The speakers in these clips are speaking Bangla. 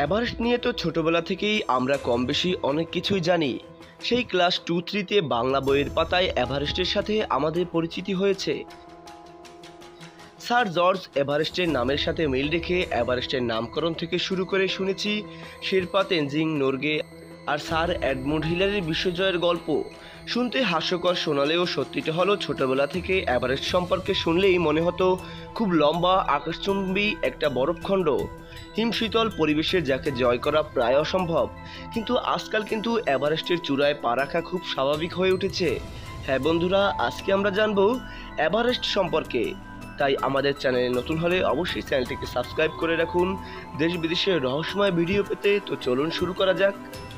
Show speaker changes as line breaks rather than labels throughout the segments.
এভারেস্ট নিয়ে তো ছোটবেলা থেকেই আমরা কম বেশি অনেক কিছুই জানি। সেই ক্লাস 2-3তে বাংলা বইয়ের পাতায় এভারেস্টের সাথে আমাদের পরিচিতি হয়েছে। স্যার জর্জ এভারেস্টের নামের সাথে মিল রেখে এভারেস্টের নামকরণ থেকে শুরু করে শুনেছি শেরপা তেনজিং নোরগে আর স্যার এডমুন্ড হিলারির বিশ্বজয়ের গল্প। শুনতে হাস্যকর শোনালেও সত্যিটা হলো ছোটবেলা থেকে এভারেস্ট সম্পর্কে শুনলেই মনে হতো খুব লম্বা আকাশচুম্বী একটা বরফখণ্ড, হিমশীতল পরিবেশে যাকে জয় করা প্রায় অসম্ভব। কিন্তু আজকাল কিন্তু এভারেস্টের চূড়ায় পা রাখা খুব স্বাভাবিক হয়ে উঠেছে। হ্যাঁ বন্ধুরা, আজকে আমরা জানবো এভারেস্ট সম্পর্কে। তাই আমাদের চ্যানেলে নতুন হলে অবশ্যই চ্যানেলটিকে সাবস্ক্রাইব করে রাখুন দেশ বিদেশের রহস্যময় ভিডিও পেতে। তো চলুন শুরু করা যাক।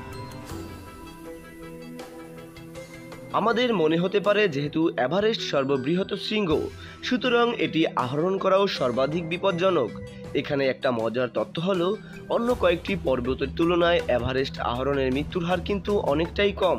আমাদের মনে হতে পারে যেহেতু এভারেস্ট সর্ববৃহৎ শৃঙ্গ, সুতরাং এটি আরোহণ করাও সর্বাধিক বিপজ্জনক। এখানে একটা মজার তথ্য হলো অন্য কয়েকটি পর্বতের তুলনায় এভারেস্ট আরোহণের মৃত্যুর হার কিন্তু অনেকটাই কম।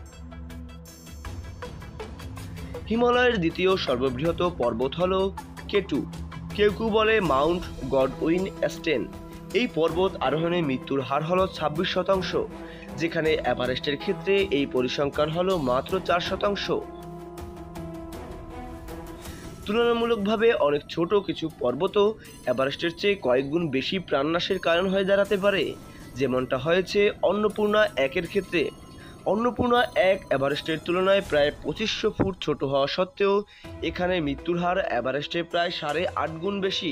হিমালয়ের দ্বিতীয় সর্ববৃহৎ পর্বত হল কেটু, কেউ কেউ বলে মাউন্ট গডউইন স্টেন। এই পর্বত আরোহণে মৃত্যুর হার হল 26%, যেখানে এভারেস্টের ক্ষেত্রে এই পরিসংখ্যান হল মাত্র 4%। তুলনামূলকভাবে অনেক ছোট কিছু পর্বতও এভারেস্টের চেয়ে কয়েক গুণ বেশি প্রাণনাশের কারণ হয়ে দাঁড়াতে পারে, যেমনটা হয়েছে অন্নপূর্ণা 1-এর ক্ষেত্রে। অন্নপূর্ণা 1 এভারেস্টের তুলনায় প্রায় 2500 ফুট ছোট হওয়া সত্ত্বেও এখানে মৃত্যুর হার এভারেস্টে প্রায় 8.5 গুণ বেশি।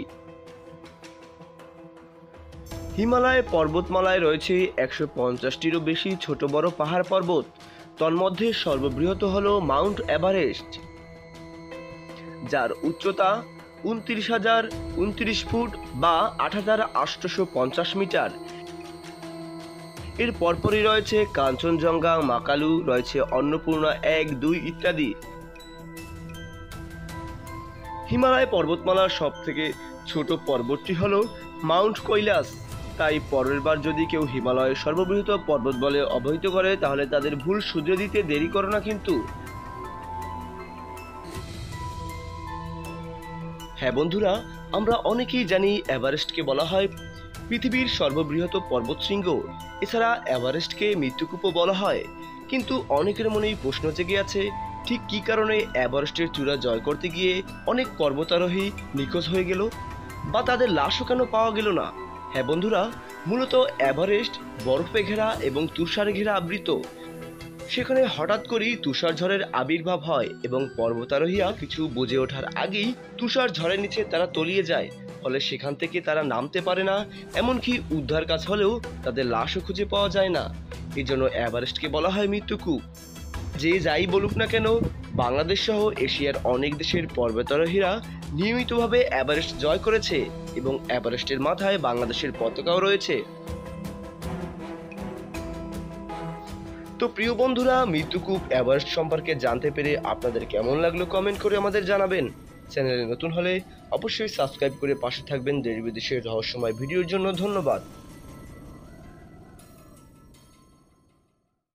হিমালয় পর্বতমালায় রয়েছে 150টিরও বেশি ছোট বড় পাহাড় পর্বত। তন্মধ্যে সর্ববৃহৎ হল মাউন্ট এভারেস্ট, যার উচ্চতা 29,029 ফুট বা 8,850 মিটার। এর পরপরই রয়েছে কাঞ্চনজঙ্ঘা, মাকালু, রয়েছে অন্নপূর্ণা 1, 2 ইত্যাদি। হিমালয় পর্বতমালার সব থেকে ছোট পর্বতটি হল মাউন্ট কৈলাস। তাই পরের বার যদি কেউ হিমালয়ের সর্ববৃহৎ পর্বত বলে অবহিত করে তাহলে তাদের ভুল শুধরে দিতে দেরি করো না কিন্তু। হ্যাঁ বন্ধুরা, আমরা অনেকেই জানি এভারেস্টকে বলা হয় পৃথিবীর সর্ববৃহৎ পর্বতশৃঙ্গ। এছাড়া এভারেস্টকে মৃত্যুকূপও বলা হয়। কিন্তু অনেকের মনেই প্রশ্ন জেগে আছে, ঠিক কী কারণে এভারেস্টের চূড়া জয় করতে গিয়ে অনেক পর্বতারোহী নিখোঁজ হয়ে গেল, বা তাদের লাশও কেন পাওয়া গেল না। হ্যাঁ বন্ধুরা, মূলত এভারেস্ট বরফে ঘেরা এবং তুষারে ঘেরা আবৃত। সেখানে হঠাৎ করেই তুষার ঝড়ের আবির্ভাব হয় এবং পর্বতারোহীরা কিছু বুঝে ওঠার আগেই তুষার ঝড়ের নিচে তারা তলিয়ে যায়। ফলে সেখান থেকে তারা নামতে পারে না, এমনকি উদ্ধার কাজ হলেও তাদের লাশও খুঁজে পাওয়া যায় না। এই জন্য এভারেস্টকে বলা হয় মৃত্যুকূপ। যে যাই বলুক না কেন, বাংলাদেশ সহ এশিয়ার অনেক দেশের পর্বতারোহীরা নিয়মিতভাবে এভারেস্ট জয় করেছে এবং এভারেস্টের মাথায় বাংলাদেশের পতাকাও রয়েছে। তো প্রিয় বন্ধুরা, মৃত্যুকূপ এভারেস্ট সম্পর্কে জানতে পেরে আপনাদের কেমন লাগলো কমেন্ট করে আমাদের জানাবেন। চ্যানেলে নতুন হলে অবশ্যই সাবস্ক্রাইব করে পাশে থাকবেন দেশ বিদেশের রহস্যময় ভিডিওর জন্য। ধন্যবাদ।